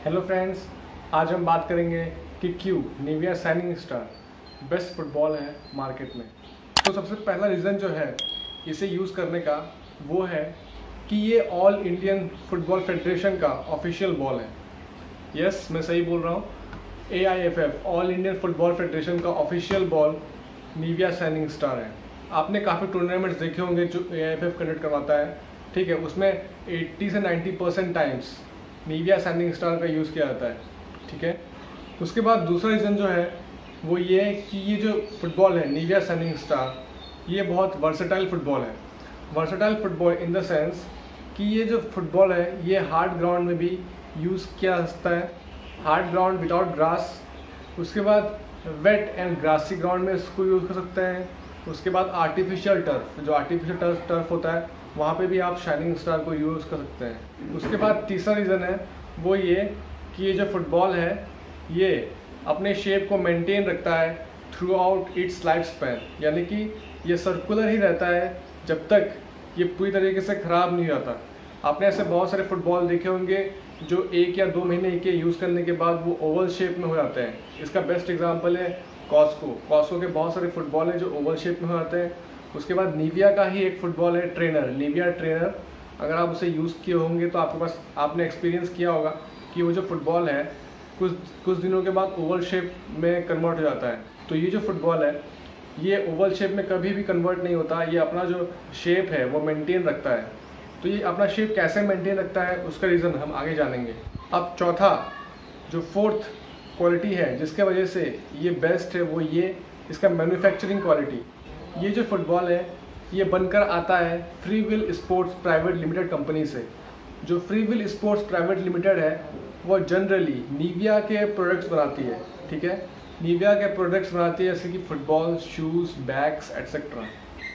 Hello friends, आज हम बात करेंगे कि क्यों Nivia shining star best football है मार्केट में। तो सबसे पहला रीज़न जो है इसे यूज़ करने का वो है कि ये ऑल इंडियन फुटबॉल फेडरेशन का ऑफिशियल बॉल है। यस, मैं सही बोल रहा हूँ। AIFF all Indian football federation का official ball Nivia shining star है। आपने काफ़ी टूर्नामेंट्स देखे होंगे जो AIFF कंडक्ट करवाता है, ठीक है। उसमें 80 से 90% टाइम्स निविया शाइनिंग स्टार का यूज़ किया जाता है, ठीक है। उसके बाद दूसरा रीज़न जो है वो ये है कि ये जो फुटबॉल है निविया शाइनिंग स्टार, ये बहुत वर्सेटाइल फुटबॉल है। Versatile football in the sense कि ये जो फुटबॉल है ये हार्ड ग्राउंड में भी यूज़ किया जा सकता है, हार्ड ग्राउंड विदाउट ग्रास। उसके बाद वेट एंड ग्रासी ग्राउंड में इसको यूज़ कर सकते हैं। उसके बाद आर्टिफिशियल टर्फ, जो आर्टिफिशियल टर्फ होता है वहाँ पे भी आप शाइनिंग स्टार को यूज़ कर सकते हैं। उसके बाद तीसरा रीज़न है वो ये कि ये जो फुटबॉल है ये अपने शेप को मेंटेन रखता है throughout its lifespan, यानी कि ये सर्कुलर ही रहता है जब तक ये पूरी तरीके से ख़राब नहीं होता। आपने ऐसे बहुत सारे फुटबॉल देखे होंगे जो 1 या 2 महीने के यूज़ करने के बाद वो ओवल शेप में हो जाते हैं। इसका बेस्ट एग्जांपल है कॉस्को के बहुत सारे फुटबॉल हैं जो ओवल शेप में हो जाते हैं। उसके बाद निविया का ही एक फुटबॉल है ट्रेनर, निविया ट्रेनर। अगर आप उसे यूज़ किए होंगे तो आपने एक्सपीरियंस किया होगा कि वो जो फुटबॉल है कुछ दिनों के बाद ओवल शेप में कन्वर्ट हो जाता है। तो ये जो फुटबॉल है ये ओवल शेप में कभी भी कन्वर्ट नहीं होता, ये अपना जो शेप है वो मेंटेन रखता है। तो ये अपना शेप कैसे मेंटेन रखता है उसका रीज़न हम आगे जानेंगे। अब चौथा जो फोर्थ क्वालिटी है जिसके वजह से ये बेस्ट है वो ये इसका मैन्युफैक्चरिंग क्वालिटी। ये जो फुटबॉल है ये बनकर आता है Freewill Sports private limited company से। जो Freewill Sports private limited है वो जनरली निविया के प्रोडक्ट्स बनाती है, ठीक है। निविया के प्रोडक्ट्स बनाती है जैसे कि फुटबॉल, शूज़, बैग्स एट्सेट्रा।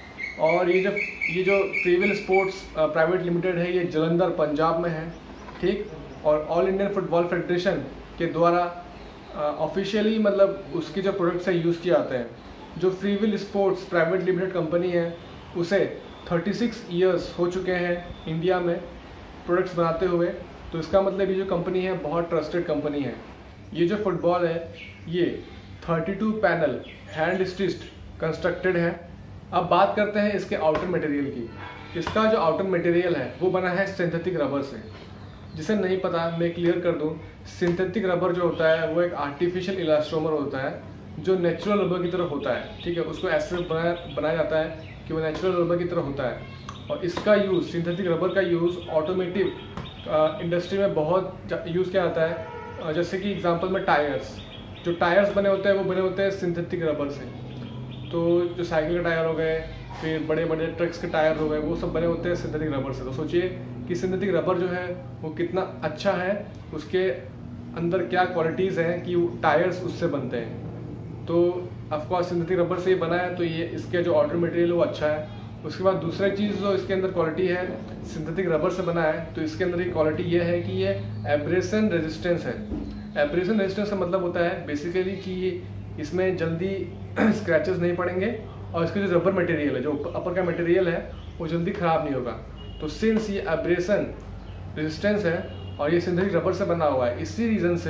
और ये जो Freewill Sports private limited है ये जलंधर पंजाब में है, ठीक। और ऑल इंडियन फुटबॉल फेडरेशन के द्वारा ऑफिशियली मतलब उसके जो प्रोडक्ट्स है यूज़ किए जाते हैं। जो Freewill Sports private limited company है उसे 36 ईयर्स हो चुके हैं इंडिया में प्रोडक्ट्स बनाते हुए। तो इसका मतलब ये जो कंपनी है बहुत ट्रस्टेड कंपनी है। ये जो फुटबॉल है ये 32 पैनल हैंड स्टिच्ड कंस्ट्रक्टेड है। अब बात करते हैं इसके आउटर मटेरियल की। इसका जो आउटर मटेरियल है वो बना है सिंथेटिक रबर से। जिसे नहीं पता मैं क्लियर कर दूं, सिंथेटिक रबर जो होता है वो एक आर्टिफिशियल इलास्टोमर होता है जो नेचुरल रबर की तरह होता है, ठीक है। उसको ऐसे बनाया जाता है कि वो नेचुरल रबर की तरह होता है। और इसका यूज़, सिंथेटिक रबर का यूज़ ऑटोमेटिव इंडस्ट्री में बहुत यूज़ किया जाता है। जैसे कि एग्जांपल में टायर्स, जो टायर्स बने होते हैं वो बने होते हैं सिंथेटिक रबर से। तो जो साइकिल के टायर हो गए, फिर बड़े बड़े ट्रक्स के टायर हो गए, वो सब बने होते हैं सिंथेटिक रबर से। तो सोचिए कि सिंथेटिक रबर जो है वो कितना अच्छा है, उसके अंदर क्या क्वालिटीज़ हैं कि टायर्स उससे बनते हैं। तो ऑफकोर्स सिंथेटिक रबर से ही बना है तो ये इसके जो आउटर मटेरियल है वो अच्छा है। उसके बाद दूसरी चीज़ जो इसके अंदर क्वालिटी है, सिंथेटिक रबर से बना है तो इसके अंदर एक क्वालिटी ये है कि ये एब्रेशन रेजिस्टेंस है। एब्रेशन रेजिस्टेंस का मतलब होता है बेसिकली कि इसमें जल्दी स्क्रैचेस नहीं पड़ेंगे और इसके जो रबर मटेरियल है, जो अपर का मटेरियल है वो जल्दी ख़राब नहीं होगा। तो सिंस ये एब्रेशन रेजिस्टेंस है और ये सिंथेटिक रबर से बना हुआ है, इसी रीज़न से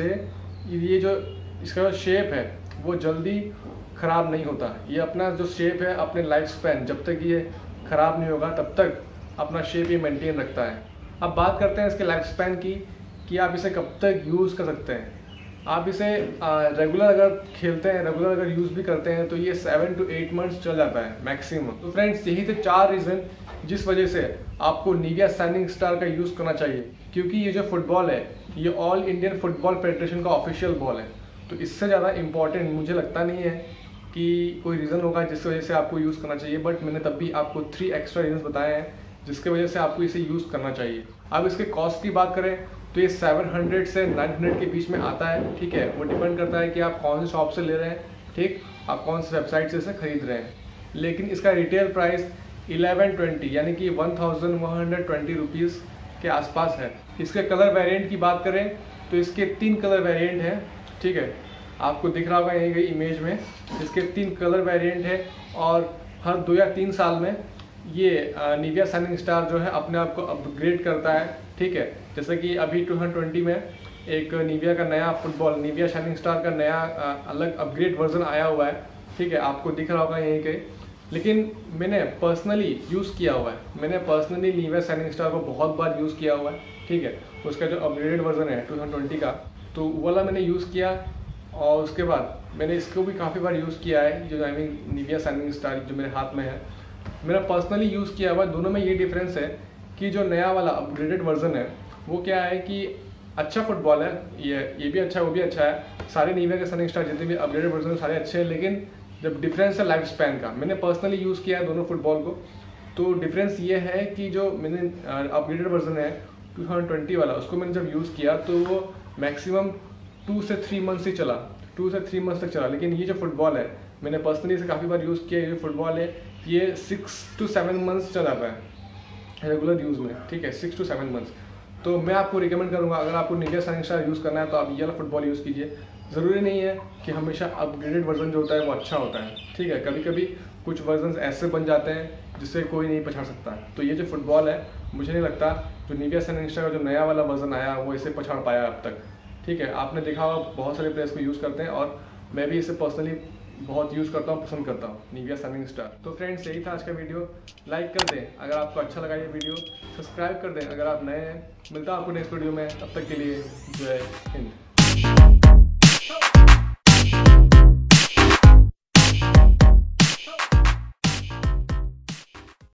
ये जो इसका जो शेप है वो जल्दी ख़राब नहीं होता। ये अपना जो शेप है अपने लाइफ स्पैन जब तक ये ख़राब नहीं होगा तब तक अपना शेप ये मेंटेन रखता है। अब बात करते हैं इसके लाइफ स्पैन की कि आप इसे कब तक यूज़ कर सकते हैं। आप इसे रेगुलर अगर खेलते हैं, रेगुलर अगर यूज़ भी करते हैं तो ये 7 to 8 मंथ्स चल जाता है मैक्सिमम। तो फ्रेंड्स यही थे 4 रीज़न जिस वजह से आपको निविया शाइनिंग स्टार का यूज़ करना चाहिए। क्योंकि ये जो फुटबॉल है ये ऑल इंडियन फुटबॉल फेडरेशन का ऑफिशियल बॉल है। तो इससे ज़्यादा इम्पॉर्टेंट मुझे लगता नहीं है कि कोई रीज़न होगा जिस वजह से आपको यूज़ करना चाहिए। बट मैंने तब भी आपको 3 एक्स्ट्रा रीजंस बताए हैं जिसके वजह से आपको इसे यूज़ करना चाहिए। अब इसके कॉस्ट की बात करें तो ये 700 से 900 के बीच में आता है, ठीक है। वो डिपेंड करता है कि आप कौन से शॉप से ले रहे हैं, ठीक, आप कौन से वेबसाइट से इसे खरीद रहे हैं। लेकिन इसका रिटेल प्राइस 1120 यानी कि 1120 रुपीज़ के आसपास है। इसके कलर वेरिएंट की बात करें तो इसके 3 कलर वेरिएंट हैं, ठीक है। आपको दिख रहा होगा यहीं गई इमेज में, इसके 3 कलर वेरिएंट है और हर 2 या 3 साल में ये निविया शाइनिंग स्टार जो है अपने आप को अपग्रेड करता है, ठीक है। जैसे कि अभी 2020 में एक निविया का नया फुटबॉल, निविया शाइनिंग स्टार का नया अलग अपग्रेड वर्जन आया हुआ है। ठीक है, आपको दिख रहा होगा यहीं कहीं, लेकिन मैंने पर्सनली यूज़ किया हुआ है। मैंने पर्सनली निविया शाइनिंग स्टार को बहुत बार यूज़ किया हुआ है। ठीक है, उसका जो अपग्रेडेड वर्जन है 2020 का, तो वो वाला मैंने यूज़ किया, और उसके बाद मैंने इसको भी काफ़ी बार यूज़ किया है, जो I mean Nivia shining star जो मेरे हाथ में है, मेरा पर्सनली यूज़ किया हुआ है। दोनों में ये डिफरेंस है कि जो नया वाला अपग्रेडेड वर्जन है वो क्या है कि अच्छा फुटबॉल है, ये भी अच्छा है, वो भी अच्छा है। सारे निविया के शाइनिंग स्टार जितने भी अपग्रेडेड वर्जन सारे अच्छे हैं, लेकिन जब डिफरेंस है लाइफ स्पैन का, मैंने पर्सनली यूज़ किया है दोनों फुटबॉल को, तो डिफरेंस ये है कि जो मैंने अपग्रेडेड वर्जन है 2020 वाला, उसको मैंने जब यूज़ किया तो वो मैक्सिमम 2 से 3 मंथ्स ही चला, 2 से 3 मंथ्स तक चला। लेकिन ये जो फुटबॉल है, मैंने पर्सनली इसे काफ़ी बार यूज़ किया, ये जो फुटबॉल है ये 6 to 7 मंथ्स चल जाता है रेगुलर यूज़ में। ठीक है, 6 to 7 मंथ्स। तो मैं आपको रिकमेंड करूँगा, अगर आपको निविया शाइनिंग स्टार यूज़ करना है तो आप ये वाला फुटबॉल यूज़ कीजिए। ज़रूरी नहीं है कि हमेशा अपग्रेडेड वर्जन जो होता है वो अच्छा होता है। ठीक है, कभी कभी कुछ वर्जन ऐसे बन जाते हैं जिससे कोई नहीं पछाड़ सकता। तो ये जो फुटबॉल है, मुझे नहीं लगता जो निविया शाइनिंग स्टार का जो नया वाला वर्जन आया वो इसे पछाड़ पाया अब तक। ठीक है, आपने देखा होगा बहुत सारे प्लेयर्स को यूज़ करते हैं, और मैं भी इसे पर्सनली बहुत यूज़ करता हूँ, पसंद करता हूँ निविया शाइनिंग स्टार। तो फ्रेंड्स, यही था आज का वीडियो। लाइक कर दें अगर आपको अच्छा लगा ये वीडियो, सब्सक्राइब कर दें अगर आप नए हैं। मिलता हूँ आपको नेक्स्ट वीडियो में, तब तक के लिए जय हिंद।